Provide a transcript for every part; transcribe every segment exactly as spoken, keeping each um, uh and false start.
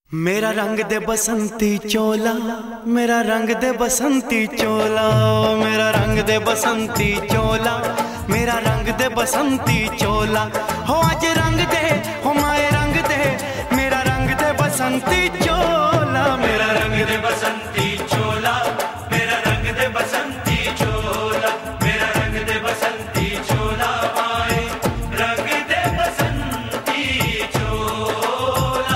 मेरा रंग दे बसंती चोला, मेरा रंग दे बसंती चोला, मेरा रंग दे बसंती चोला, मेरा रंग दे बसंती चोला। हो आज रंग दे, हो माए रंग दे, मेरा रंग दे बसंती चोला, मेरा रंग दे बसंती चोला, मेरा रंग दे बसंती चोला, मेरा रंग दे बसंती चोला, माए रंग दे बसंती चोला।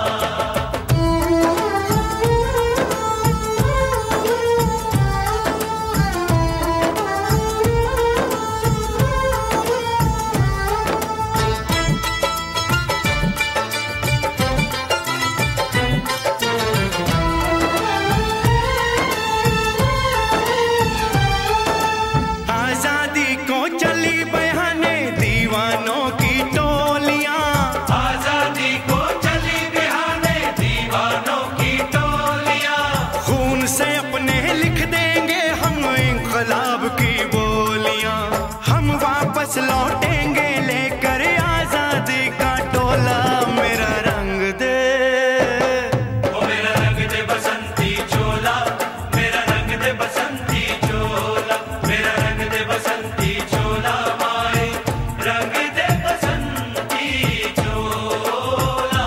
से अपने लिख देंगे हम इंकलाब की बोलियां, हम वापस लौटेंगे लेकर आजादी का टोला। मेरा रंग दे, ओ मेरा रंग दे बसंती चोला, मेरा रंग दे बसंती चोला, मेरा रंग दे बसंती चोला, माए रंग दे बसंती चोला।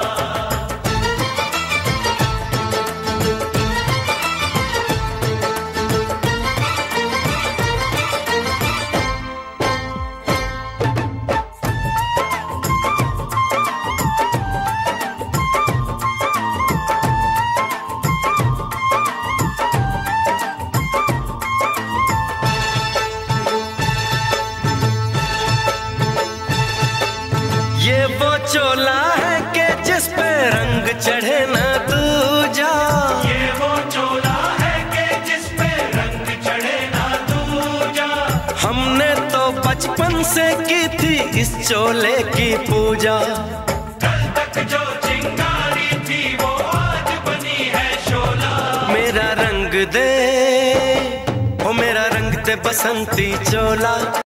ये वो चोला है कि जिस पे रंग चढ़े ना दूजा, ये वो चोला है कि जिस पे रंग चढ़े ना दूजा। हमने तो बचपन से की थी इस चोले की पूजा, कल तक जो चिंगारी थी वो आज बनी है शोला। मेरा रंग दे, ओ मेरा रंग दे बसंती चोला,